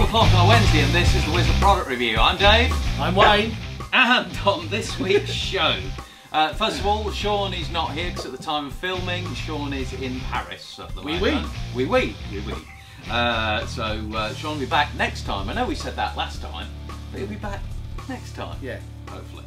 o'clock on a Wednesday, and this is the Wizard Product Review. I'm Dave. I'm Wayne. And on this week's show, first of all, Sean is not here because at the time of filming, Sean is in Paris at the moment. Oui. So Sean will be back next time. I know we said that last time, but he'll be back next time. Yeah. Hopefully.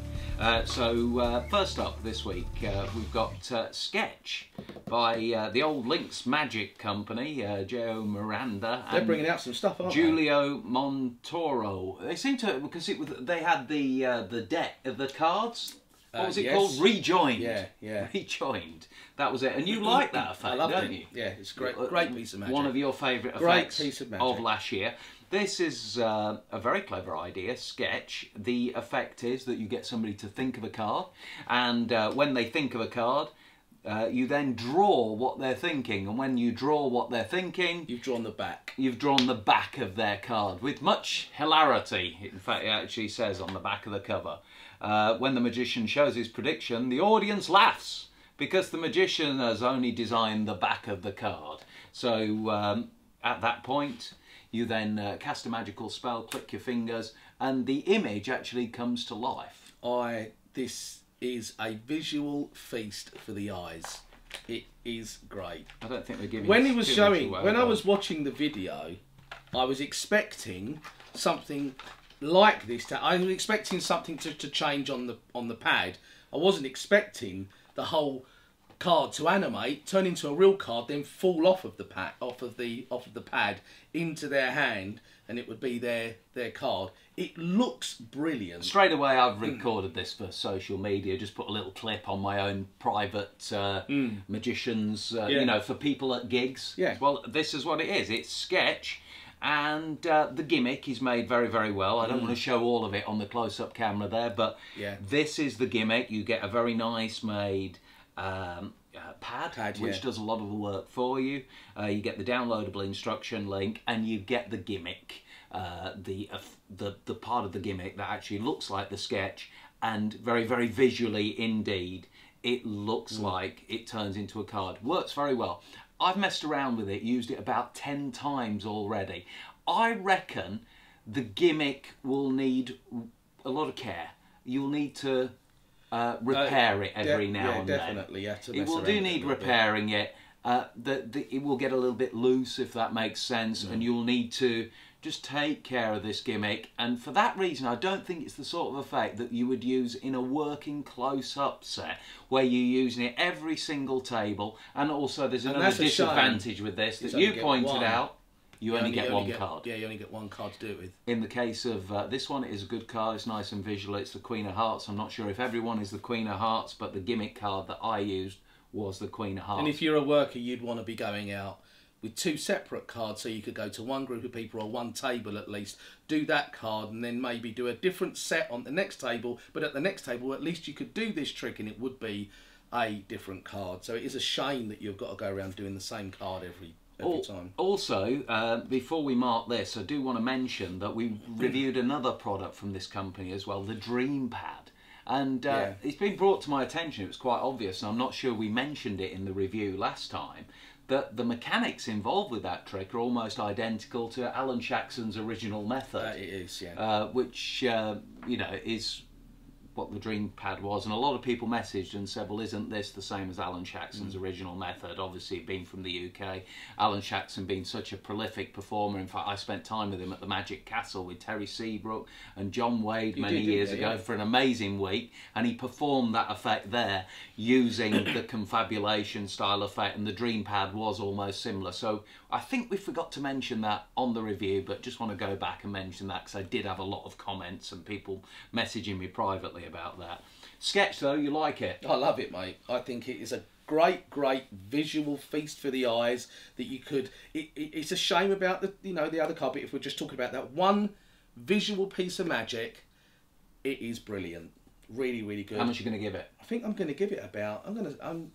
First up this week, we've got Sketch by the old Lynx Magic Company, Joe Miranda. They're bringing out some stuff, aren't Julio Montoro. They seem to, because they had the deck of the cards. What was it called? Rejoined. Yeah. Rejoined. That was it. And you like that effect, don't you? Yeah, it's great. Great piece of magic. One of your favourite effects of last year. This is a very clever idea, Sketch. The effect is that you get somebody to think of a card, and when they think of a card, you then draw what they're thinking, and when you draw what they're thinking... You've drawn the back. You've drawn the back of their card, with much hilarity. In fact, it actually says on the back of the cover, when the magician shows his prediction, the audience laughs, because the magician has only designed the back of the card. So, at that point... You then cast a magical spell, click your fingers, and the image actually comes to life. This is a visual feast for the eyes. It is great. I don't think they're giving. When he was showing, when I was watching the video, I was expecting something like this. I was expecting something to change on the pad. I wasn't expecting the whole card to animate, turn into a real card, then fall off of the pad, off of the pad into their hand, and it would be their card. It looks brilliant. Straight away, I've recorded this for social media. Just put a little clip on my own private magicians, you know, for people at gigs. Yeah. Well, this is what it is. It's Sketch. And the gimmick is made very, very well. I don't want to show all of it on the close-up camera there, but this is the gimmick. You get a very nice made pad, which does a lot of the work for you. You get the downloadable instruction link, and you get the gimmick, the part of the gimmick that actually looks like the sketch, and very, very visually indeed, it looks like it turns into a card. Works very well. I've messed around with it, used it about 10 times already. I reckon the gimmick will need a lot of care. You'll need to repair it every now and definitely, then. It will do need repairing it. It will get a little bit loose, if that makes sense, and you'll need to just take care of this gimmick. And for that reason, I don't think it's the sort of effect that you would use in a working close-up set, where you're using it every single table. And also there's another disadvantage with this that you pointed out. You only get one card. Yeah, you only get one card to do it with. In the case of this one, it is a good card. It's nice and visual. It's the Queen of Hearts. I'm not sure if everyone is the Queen of Hearts, but the gimmick card that I used was the Queen of Hearts. And if you're a worker, you'd want to be going out with 2 separate cards, so you could go to one group of people or one table at least, do that card, and then maybe do a different set on the next table, but at the next table at least you could do this trick and it would be a different card. So it is a shame that you've got to go around doing the same card every time. Also, before we mark this, I do want to mention that we reviewed another product from this company as well, the Dream Pad. And it's been brought to my attention, it was quite obvious, and I'm not sure we mentioned it in the review last time, that the mechanics involved with that trick are almost identical to Alan Shaxson's original method. It is, yeah. Which, you know, is what the Dream Pad was, and a lot of people messaged and said, well, isn't this the same as Alan Shaxson's original method? Obviously being from the UK, Alan Shaxson being such a prolific performer. In fact, I spent time with him at the Magic Castle with Terry Seabrook and John Wade many years ago for an amazing week, and he performed that effect there using the confabulation style effect, and the Dream Pad was almost similar. So I think we forgot to mention that on the review, but just want to go back and mention that because I did have a lot of comments and people messaging me privately about that. Sketch though, you like it? I love it, mate. I think it is a great visual feast for the eyes that you could... It's a shame about the other card, but if we're just talking about that one visual piece of magic, it is brilliant. Really, really good. How much are you going to give it? I think I'm going to give it about... I'm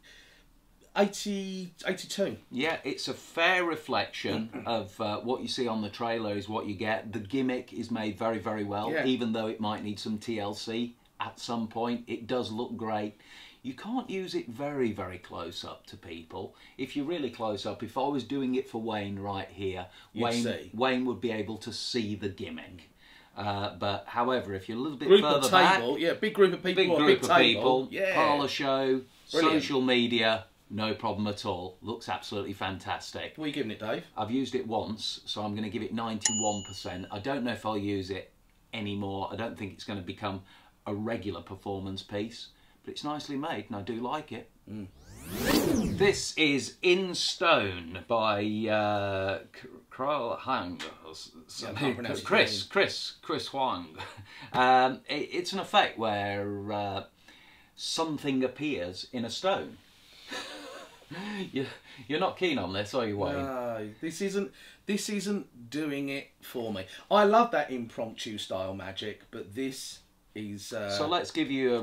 82. Yeah, it's a fair reflection of what you see on the trailer is what you get. The gimmick is made very, very well, even though it might need some TLC at some point. It does look great. You can't use it very, very close up to people. If you're really close up, if I was doing it for Wayne right here, Wayne would be able to see the gimmick. But however, if you're a little bit further back, big group of people, parlour show, brilliant. Social media, no problem at all. Looks absolutely fantastic. What are you giving it, Dave? I've used it once, so I'm going to give it 91%. I don't know if I'll use it anymore. I don't think it's going to become a regular performance piece, but it's nicely made and I do like it. This is In Stone by Carl Hang. Chris Huang. It's an effect where something appears in a stone. You're not keen on this, are you, Wayne? No, this isn't doing it for me. I love that impromptu style magic, but this is so let's give you a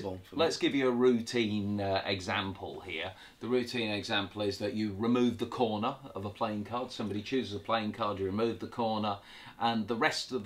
routine example here. The routine example is that you remove the corner of a playing card. Somebody chooses a playing card, you remove the corner, and the rest of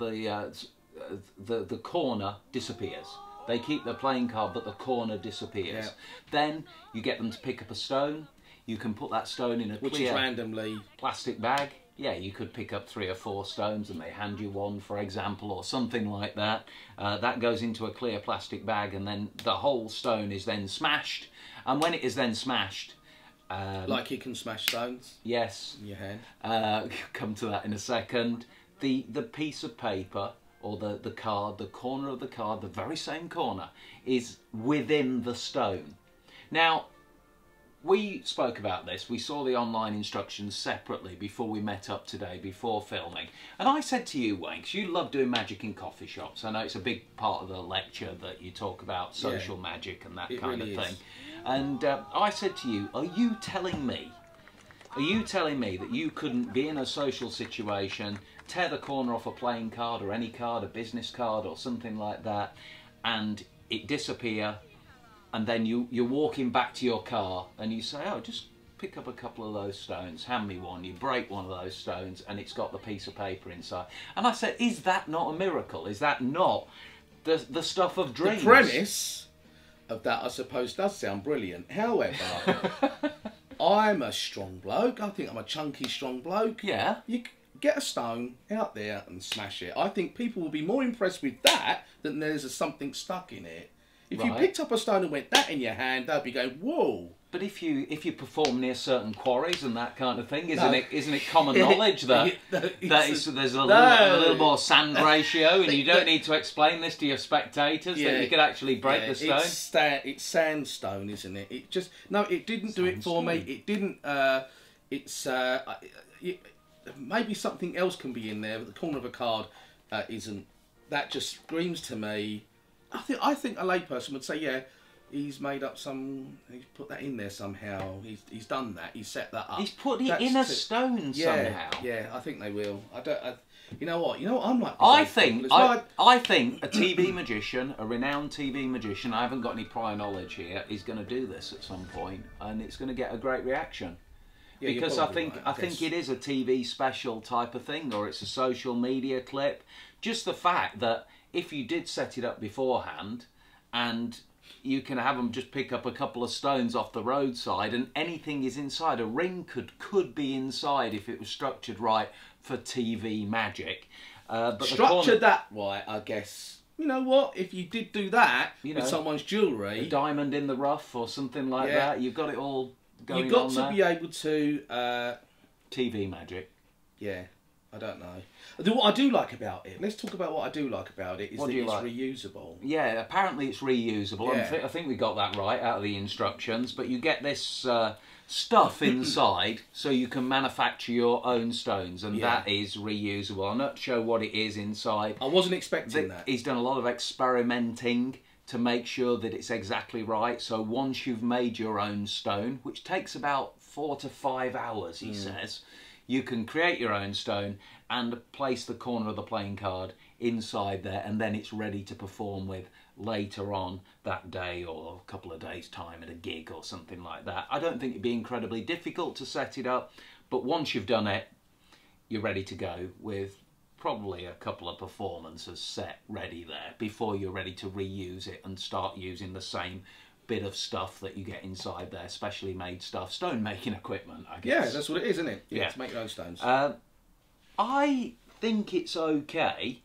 the corner disappears. They keep the playing card, but the corner disappears. Yeah. Then you get them to pick up a stone. You can put that stone in a clear randomly plastic bag. Yeah, you could pick up 3 or 4 stones and they hand you one, for example, or something like that. That goes into a clear plastic bag and then the whole stone is then smashed. And when it is then smashed... like you can smash stones? Yes. In your hand? Come to that in a second. The piece of paper, or the card, the corner of the card, the very same corner, is within the stone. Now, we spoke about this. We saw the online instructions separately before we met up today, before filming. And I said to you, Wayne, because you love doing magic in coffee shops. I know it's a big part of the lecture that you talk about social magic and that kind of thing. And I said to you, are you telling me that you couldn't be in a social situation, tear the corner off a playing card or any card, a business card or something like that, and it disappear, and then you're walking back to your car and you say, oh, just pick up a couple of those stones, hand me one. You break one of those stones and it's got the piece of paper inside. And I said, is that not a miracle? Is that not the stuff of dreams? The premise of that, I suppose, does sound brilliant. However, I'm a strong bloke. I think I'm a chunky, strong bloke. Yeah. You get a stone out there and smash it. I think people will be more impressed with that than there's something stuck in it. If you picked up a stone and went that in your hand, they'd be going, whoa. But if you perform near certain quarries and that kind of thing, isn't it common knowledge that there's a little more sand ratio, and you don't need to explain this to your spectators that you could actually break the stone? It's sandstone, isn't it? It just it didn't do it for me. It didn't. Maybe something else can be in there, but the corner of a card isn't. That just screams to me. I think a layperson would say, yeah, he's made up he's put that in there somehow. He's done that. He's set that up. He's put it in a stone somehow. Yeah, I think they will. You know what? I'm like. I think a TV magician, a renowned TV magician, I haven't got any prior knowledge here, is going to do this at some point, and it's going to get a great reaction. Yeah, because I think it is a TV special type of thing, or it's a social media clip. Just the fact that if you did set it up beforehand, and you can have them just pick up a couple of stones off the roadside, and anything is inside. A ring could be inside if it was structured right for TV magic. But structured that right, I guess. You know what? If you did do that with someone's jewellery, a diamond in the rough or something like that, you've got it all going on. You've got to be able to TV magic. Yeah. I don't know. What I do like about it, let's talk about what I do like about it, is that it's reusable. Yeah, apparently it's reusable. Yeah. I think we got that right out of the instructions, but you get this stuff inside so you can manufacture your own stones, and that is reusable. I'm not sure what it is inside. I wasn't expecting that. He's done a lot of experimenting to make sure that it's exactly right. So once you've made your own stone, which takes about 4 to 5 hours, he says, you can create your own stone and place the corner of the playing card inside there, and then it's ready to perform with later on that day or a couple of days' time at a gig or something like that. I don't think it'd be incredibly difficult to set it up, but once you've done it, you're ready to go with probably a couple of performances set ready there before you're ready to reuse it and start using the same bit of stuff that you get inside there, specially made stuff, stone making equipment, I guess. Yeah, that's what it is, isn't it? Yeah, to make your own stones. I think it's okay.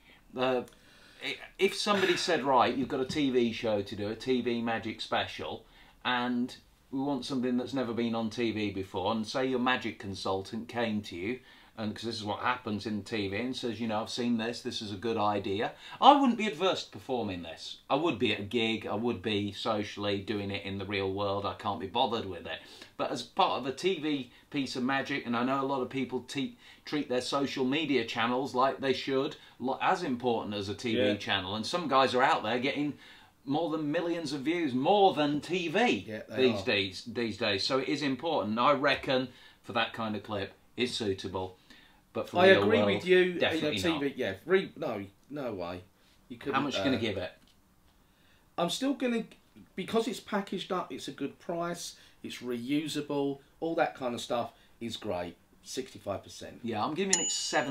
If somebody said, right, you've got a TV show to do, a TV magic special, and we want something that's never been on TV before, and say your magic consultant came to you, and because this is what happens in TV, and says, you know, I've seen this is a good idea, I wouldn't be adverse to performing this. I would be at a gig, I would be socially doing it in the real world, I can't be bothered with it. But as part of a TV piece of magic, and I know a lot of people treat their social media channels like they should, as important as a TV channel, and some guys are out there getting more than millions of views, more than TV these days. So it is important. I reckon for that kind of clip, it's suitable. But for I real agree world, with you. definitely TV, not. No way. You couldn't. How much are you going to give it? I'm still going to, because it's packaged up. It's a good price. It's reusable. All that kind of stuff is great. 65%. Yeah, I'm giving it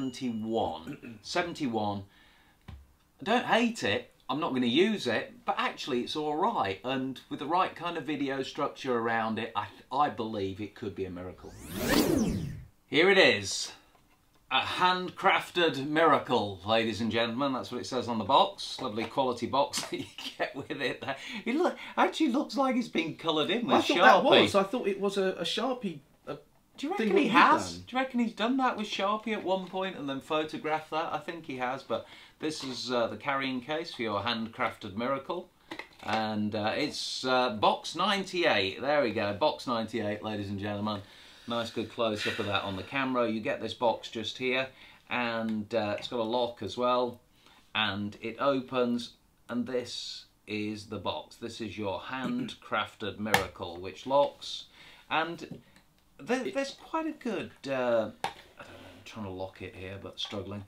71. 71. I don't hate it. I'm not going to use it, but actually it's all right. And with the right kind of video structure around it, I believe it could be a miracle. Here it is. A handcrafted miracle, ladies and gentlemen. That's what it says on the box. Lovely quality box that you get with it. It actually looks like it's been coloured in with Sharpie. I thought it was a Sharpie. Do you reckon he has? Do you reckon he's done that with Sharpie at one point and then photographed that? I think he has, but this is the carrying case for your handcrafted miracle. And it's box 98. There we go, box 98, ladies and gentlemen. Nice good close-up of that on the camera. You get this box just here, and it's got a lock as well. And it opens, and this is the box. This is your handcrafted miracle, which locks. And there's quite a good... I don't know, I'm trying to lock it here, but struggling.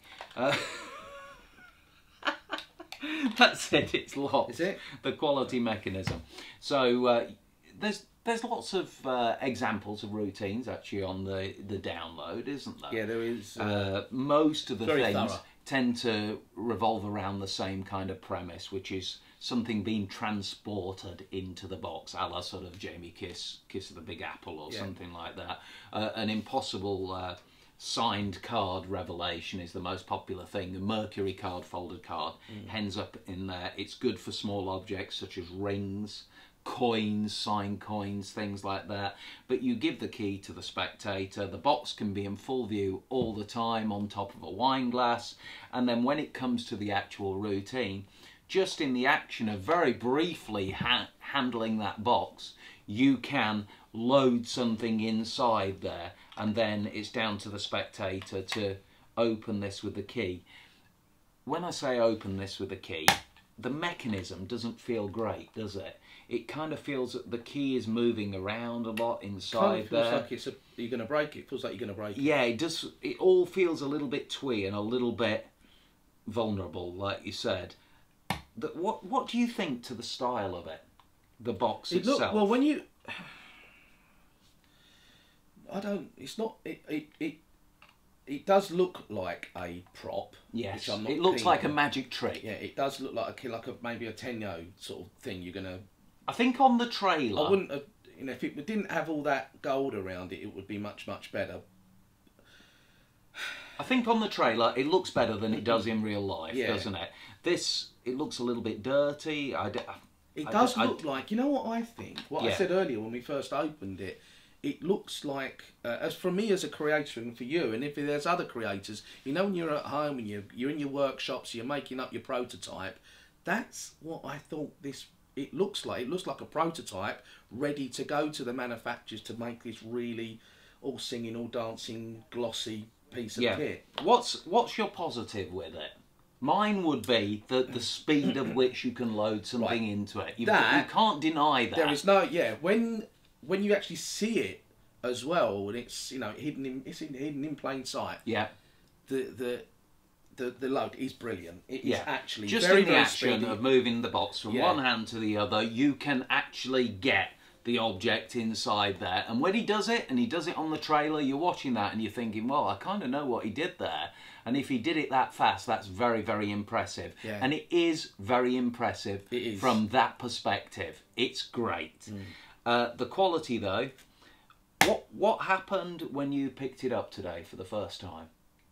That's it, it's locked. Is it? The quality mechanism. So there's lots of examples of routines actually on the download, isn't there? Yeah, there is. Most of the things thorough. tend to revolve around the same kind of premise, which is something being transported into the box, a la sort of Jamie Kiss of the Big Apple or something like that. An impossible signed card revelation is the most popular thing. A Mercury card, folded card, ends up in there. It's good for small objects such as rings, coins, signed coins, things like that. But you give the key to the spectator. The box can be in full view all the time on top of a wine glass. And then when it comes to the actual routine, just in the action of very briefly handling that box, you can load something inside there, and then it's down to the spectator to open this with the key. When I say open this with the key, the mechanism doesn't feel great, does it? It kind of feels that the key is moving around a lot inside there. Kind of feels like you're going to break it. It feels like you're going to break it. Yeah, it does. It all feels a little bit twee and a little bit vulnerable, like you said. What do you think to the style of it? The box itself. Well, when you... I don't... It's not... It does look like a prop. Yes, it looks like a magic trick. Yeah, it does look like maybe a Tenyo sort of thing. You're gonna. I think on the trailer, I wouldn't have. You know, if it didn't have all that gold around it, it would be much better. I think on the trailer it looks better than it does in real life, doesn't it? This, it looks a little bit dirty. It does look like. You know what I think? What I said earlier when we first opened it. It looks like, as for me as a creator and for you, and if there's other creators, you know, when you're at home and you're in your workshops, you're making up your prototype, that's what I thought it looks like. It looks like a prototype ready to go to the manufacturers to make this really all singing, all dancing, glossy piece of kit. What's your positive with it? Mine would be the speed of which you can load something into it. You can't deny that. There is no, when you actually see it as well, and it's hidden in plain sight. Yeah. The load is brilliant. It is actually just very, in the very action speedy. of moving the box from one hand to the other, you can actually get the object inside there. And when he does it, and he does it on the trailer, you're watching that and you're thinking, well, I kind of know what he did there. And if he did it that fast, that's very, very impressive. Yeah. And it is very impressive from that perspective. It's great. The quality, though, what happened when you picked it up today for the first time?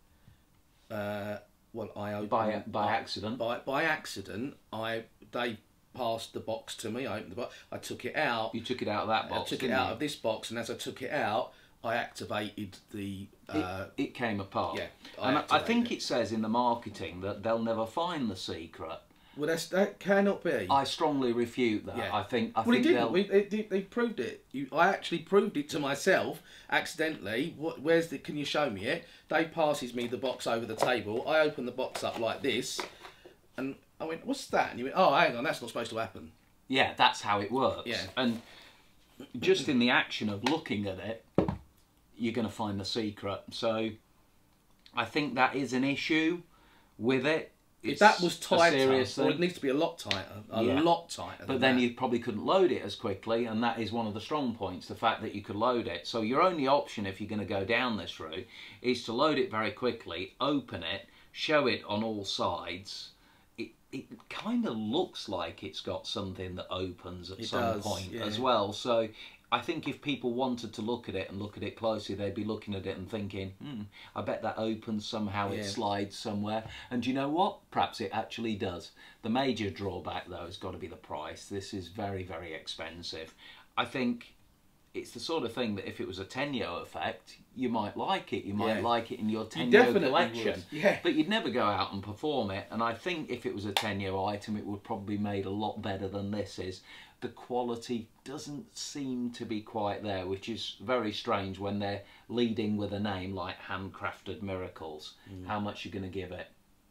Well, I opened by accident. By accident, they passed the box to me. I opened the box. I took it out. You took it out of that box. I took it out of this box, and as I took it out, I activated the. It came apart. Yeah, I think it says in the marketing that they'll never find the secret. Well, that cannot be. I strongly refute that. Yeah. I think it didn't. They proved it. I actually proved it to myself accidentally. Where's the? Can you show me it? Dave passes me the box over the table. I open the box up like this, and I went, "What's that?" And he went, "Oh, hang on, that's not supposed to happen." Yeah, that's how it works. Yeah. And just in the action of looking at it, you're going to find the secret. So I think that is an issue with it. If that was tighter, well, it needs to be a lot tighter. A lot tighter. But then you probably couldn't load it as quickly, and that is one of the strong points, the fact that you could load it. So your only option, if you're going to go down this route, is to load it very quickly, open it, show it on all sides. It kind of looks like it's got something that opens at some point as well. So I think if people wanted to look at it and look at it closely, they'd be looking at it and thinking, I bet that opens somehow, it slides somewhere. And do you know what? Perhaps it actually does. The major drawback, though, has got to be the price. This is very, very expensive. I think it's the sort of thing that if it was a Tenyo effect, you might like it. You might like it in your Tenyo collection. Yeah. But you'd never go out and perform it. And I think if it was a Tenyo item, it would probably be made a lot better than this is. The quality doesn't seem to be quite there, which is very strange when they're leading with a name like Handcrafted Miracles. How much are you going to give it?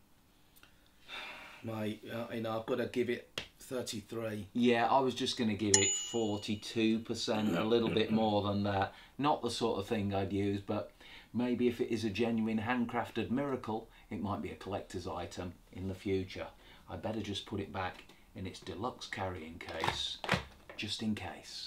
Mate, I've got to give it 33. Yeah, I was just going to give it 42%, a little bit more than that. Not the sort of thing I'd use, but maybe if it is a genuine handcrafted miracle, it might be a collector's item in the future. I better just put it back in its deluxe carrying case, just in case.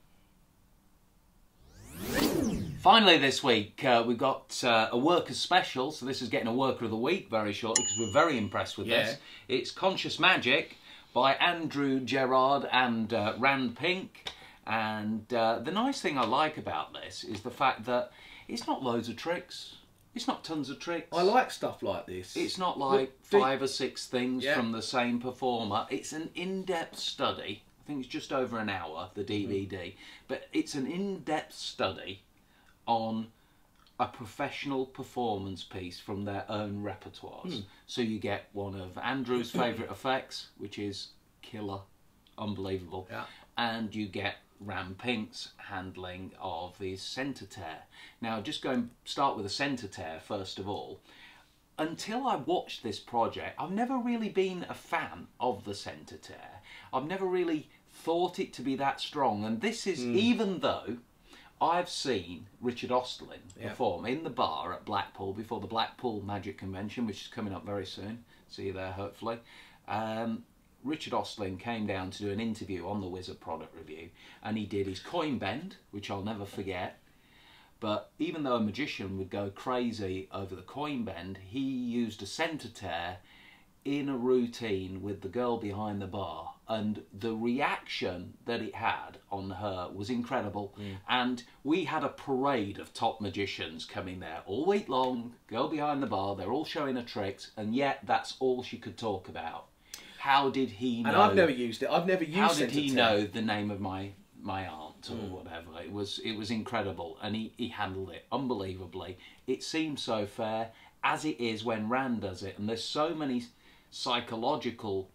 Finally this week we've got a worker's special, so this is getting a worker of the week very shortly because we're very impressed with this. It's Conscious Magic by Andrew Gerard and Rand Pink, and the nice thing I like about this is the fact that it's not loads of tricks. It's not tons of tricks. I like stuff like this. It's not like 5 or 6 things from the same performer. It's an in-depth study. I think it's just over an hour, the DVD. But it's an in-depth study on a professional performance piece from their own repertoires. So you get one of Andrew's favourite effects, which is killer, unbelievable. And you get Rand Pink's handling of his centre tear. Now, just start with the centre tear first of all. Until I watched this project, I've never really been a fan of the centre tear. I've never really thought it to be that strong, and this is even though I've seen Richard Ostlin perform in the bar at Blackpool before the Blackpool Magic Convention, which is coming up very soon. See you there, hopefully. Richard Ostlin came down to do an interview on the Wizard product review, and he did his coin bend, which I'll never forget. But even though a magician would go crazy over the coin bend, he used a centre tear in a routine with the girl behind the bar, and the reaction that it had on her was incredible. And we had a parade of top magicians coming there all week long, girl behind the bar, they're all showing her tricks, and yet that's all she could talk about. How did he know? And I've never used it. I've never used it. How did he know the name of my aunt or whatever? It was incredible, and he handled it unbelievably. It seems so fair, as it is when Rand does it, and there's so many psychological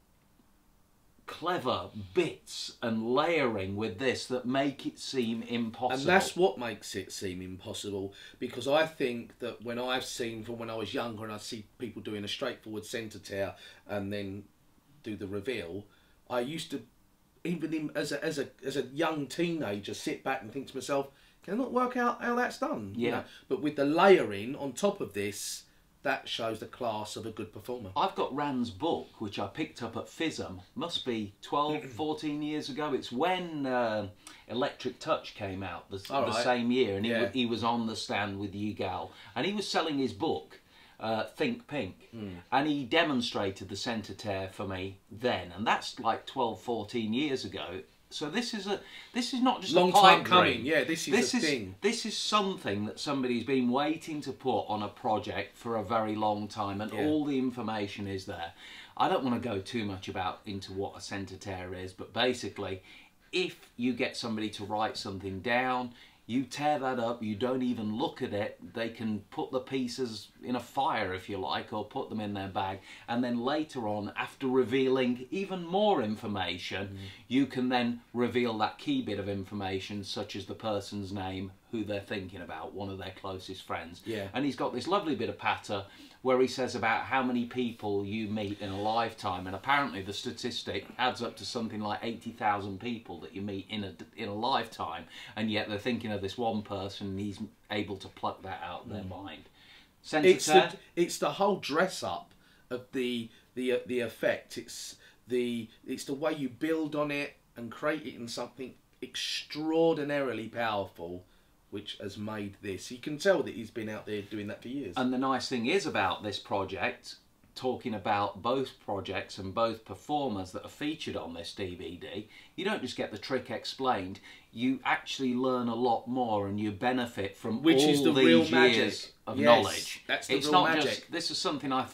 clever bits and layering with this that make it seem impossible. And that's what makes it seem impossible, because I think that when I've seen from when I was younger and I see people doing a straightforward centre tear and then do the reveal, I used to, even as a young teenager, sit back and think to myself, can I not work out how that's done? Yeah. You know? But with the layering on top of this, that shows the class of a good performer. I've got Rand's book, which I picked up at FISM, must be 12, 14 years ago. It's when Electric Touch came out the same year, and he was on the stand with Yigal, and he was selling his book, Think Pink, and he demonstrated the centre tear for me then, and that's like 12, 14 years ago. So this is not just long a pipe time dream. coming. Yeah, this is a thing. This is something that somebody's been waiting to put on a project for a very long time, and all the information is there. I don't want to go too much into what a centre tear is, but basically, if you get somebody to write something down, you tear that up, you don't even look at it, they can put the pieces in a fire, if you like, or put them in their bag, and then later on, after revealing even more information, you can then reveal that key bit of information, such as the person's name, who they're thinking about, one of their closest friends. Yeah. And he's got this lovely bit of patter where he says about how many people you meet in a lifetime, and apparently the statistic adds up to something like 80,000 people that you meet in a lifetime, and yet they're thinking of this one person, and he's able to pluck that out of their mind. It's the whole dress up of the effect. It's the way you build on it and create it in something extraordinarily powerful, which has made this. You can tell that he's been out there doing that for years. And the nice thing is about this project, talking about both projects and both performers that are featured on this DVD, you don't just get the trick explained, you actually learn a lot more, and you benefit from which all is the these real years magic of knowledge. That's the it's real not magic. Just, this is something I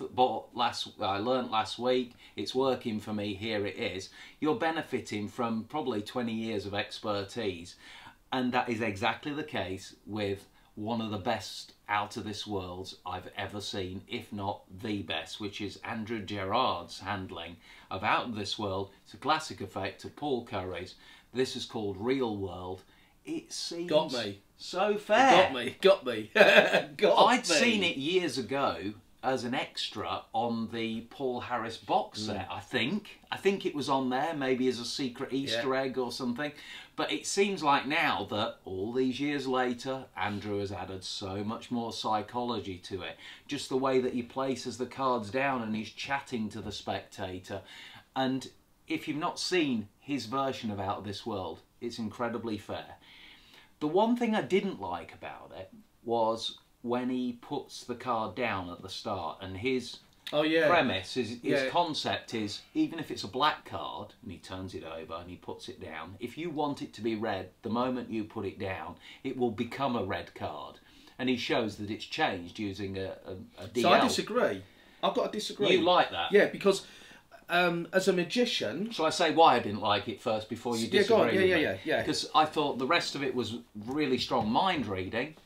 learnt last week, it's working for me, here it is. You're benefiting from probably 20 years of expertise. And that is exactly the case with one of the best out of this worlds I've ever seen, if not the best, which is Andrew Gerard's handling of Out of This World. It's a classic effect of Paul Curry's. This is called Real World. It seems so fair. Got me. I'd seen it years ago as an extra on the Paul Harris box set, I think. I think it was on there, maybe as a secret Easter egg or something. But it seems like now that all these years later, Andrew has added so much more psychology to it. Just the way that he places the cards down and he's chatting to the spectator. And if you've not seen his version of Out of This World, it's incredibly fair. The one thing I didn't like about it was when he puts the card down at the start, and his premise, his concept is, even if it's a black card, and he turns it over and he puts it down, if you want it to be red, the moment you put it down, it will become a red card. And he shows that it's changed using a DL. So I disagree. I've got to disagree. You like that? Yeah, because as a magician... Shall I say why I didn't like it first before you disagree with me? Yeah. Because I thought the rest of it was really strong mind reading,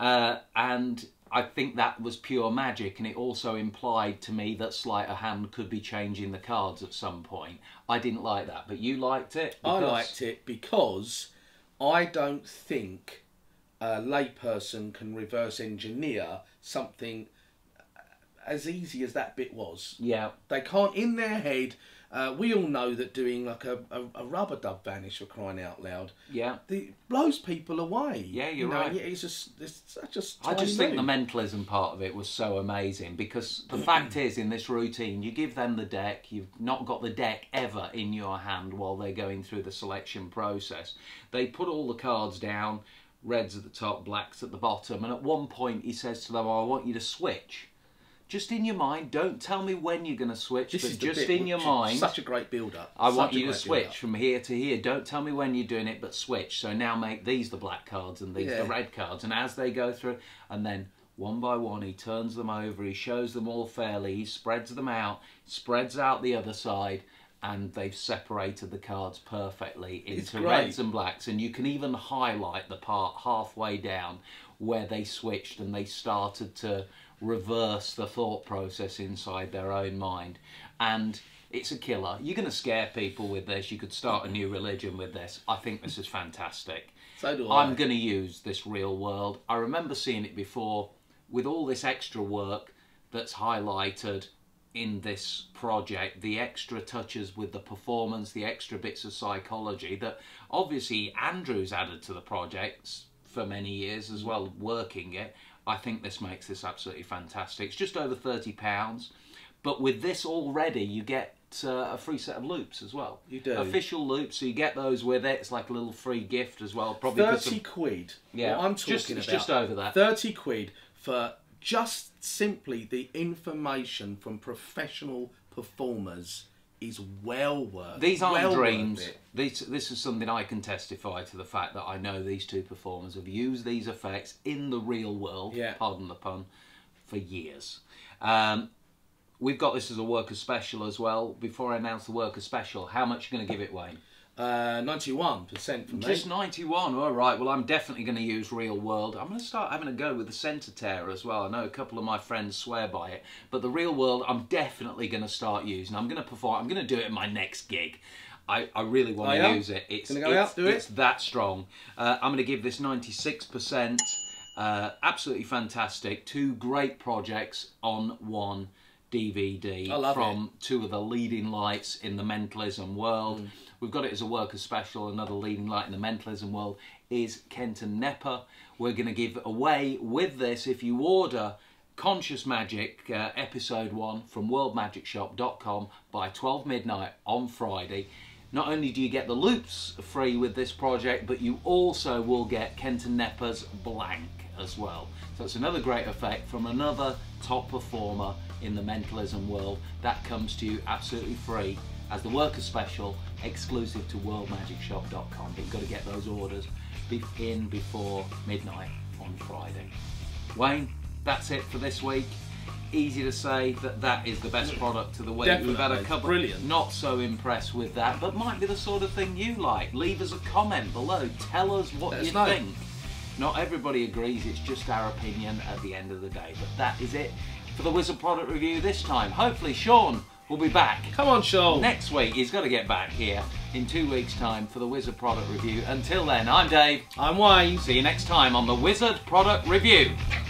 and I think that was pure magic, and it also implied to me that sleight of hand could be changing the cards at some point. I didn't like that, but you liked it? I liked it because I don't think a layperson can reverse engineer something as easy as that bit was. Yeah. They can't, in their head... we all know that doing like a rubber dub vanish, for crying out loud, it blows people away. Yeah, you're right. It's such a I just think the mentalism part of it was so amazing, because the fact is, in this routine, you give them the deck, you've not got the deck ever in your hand while they're going through the selection process. They put all the cards down, reds at the top, blacks at the bottom, and at one point he says to them, I want you to switch. Just in your mind, don't tell me when you're going to switch, but just in your mind. Such a great build-up. I want you to switch from here to here. Don't tell me when you're doing it, but switch. So now make these the black cards and these the red cards. And as they go through, and then one by one, he turns them over, he shows them all fairly, he spreads them out, spreads out the other side, and they've separated the cards perfectly into reds and blacks. And you can even highlight the part halfway down where they switched and they started to reverse the thought process inside their own mind. And it's a killer. You're going to scare people with this. You could start a new religion with this. I think this is fantastic. So do I. I'm going to use this Real World. I remember seeing it before with all this extra work that's highlighted in this project, the extra touches with the performance, the extra bits of psychology that obviously Andrew's added to the project for many years as well, working it. I think this makes this absolutely fantastic. It's just over £30, but with this already, you get a free set of loops as well. You do. Official loops, so you get those with it. It's like a little free gift as well. Probably 30 quid. Yeah, what I'm talking it's about. just over that. 30 quid for just simply the information from professional performers is well worth. These aren't dreams. This is something I can testify to, the fact that I know these two performers have used these effects in the real world, pardon the pun, for years. We've got this as a worker special as well. Before I announce the worker special, how much are you going to give it, Wayne? 91% from me. Just 91, all right. Well, I'm definitely going to use Real World. I'm going to start having a go with the Centre Tear as well. I know a couple of my friends swear by it, but the Real World I'm definitely going to start using. I'm going to perform. I'm going to do it in my next gig. I really want to use it. It's that strong. I'm going to give this 96%. Absolutely fantastic. 2 great projects on one DVD from 2 of the leading lights in the mentalism world. We've got it as a worker special. Another leading light in the mentalism world is Kenton Nepper. We're going to give away with this, if you order Conscious Magic episode 1 from worldmagicshop.com by 12 midnight on Friday. Not only do you get the loops free with this project, but you also will get Kenton Nepper's Blank as well. So it's another great effect from another top performer in the mentalism world. That comes to you absolutely free as the worker special, exclusive to worldmagicshop.com. But you've got to get those orders in before midnight on Friday. Wayne, that's it for this week. Easy to say that is the best product of the week. Definitely. We've had a couple not so impressed with that, but might be the sort of thing you like. Leave us a comment below. Tell us what you think. Not everybody agrees, it's just our opinion at the end of the day. But that is it for the Wizard product review this time. Hopefully Sean will be back. Come on, Sean. Next week. He's got to get back here in 2 weeks' time for the Wizard product review. Until then, I'm Dave. I'm Wayne. See you next time on the Wizard product review.